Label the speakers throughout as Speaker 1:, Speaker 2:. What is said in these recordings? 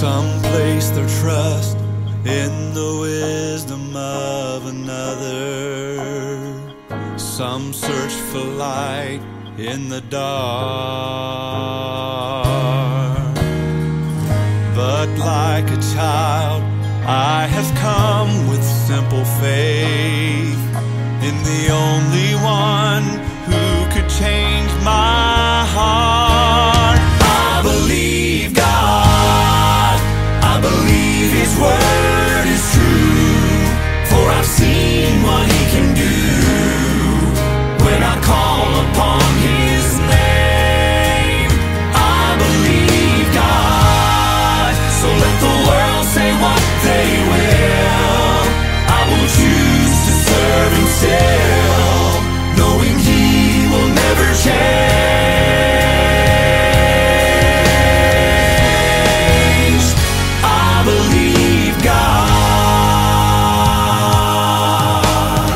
Speaker 1: Some place their trust in the wisdom of another. Some search for light in the dark. But like a child, I have come with simple faith in the only one who could change my heart. I believe God, I believe His word is true, for I've seen what He can do when I call upon His name. I believe God, so let the world say what they will. I will choose to serve Him still, knowing He will never change. I believe God.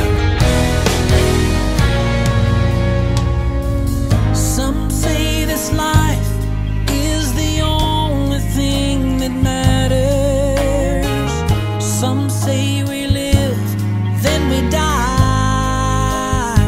Speaker 2: Some say this life is the only thing that matters. Some say we live, then we die.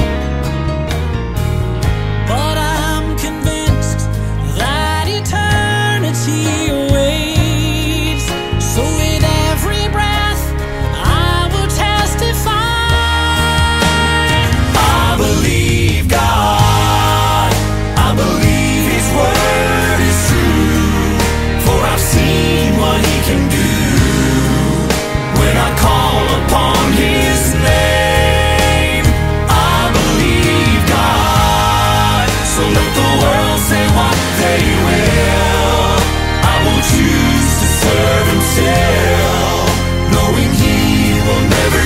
Speaker 2: But I'm convinced that eternity awaits. So with every breath I will testify.
Speaker 1: I believe God, I believe His word is true, for I've seen what He can do when I call upon His name. I believe God, so let the world say what they will. I will choose to serve Him still, knowing He will never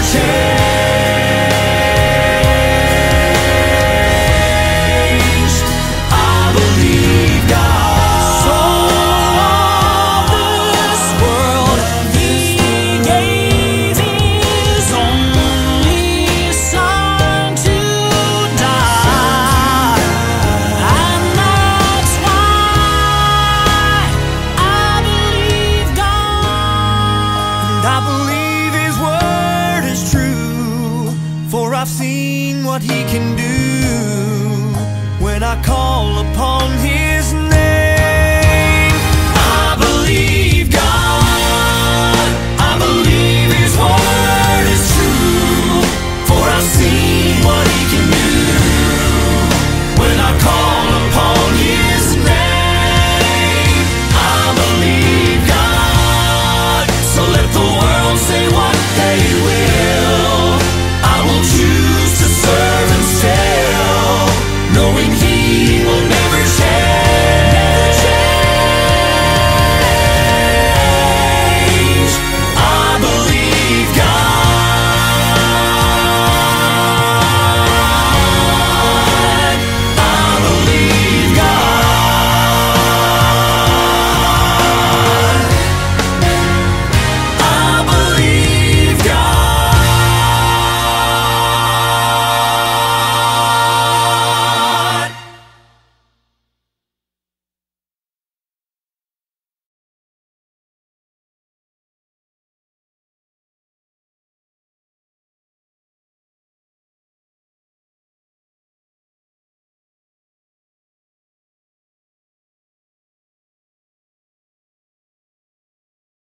Speaker 1: change. I believe God.
Speaker 2: So of this world He gave His only Son to die, and that's why I believe God.
Speaker 1: And I believe His word is true, for I've seen what He can do when I call upon His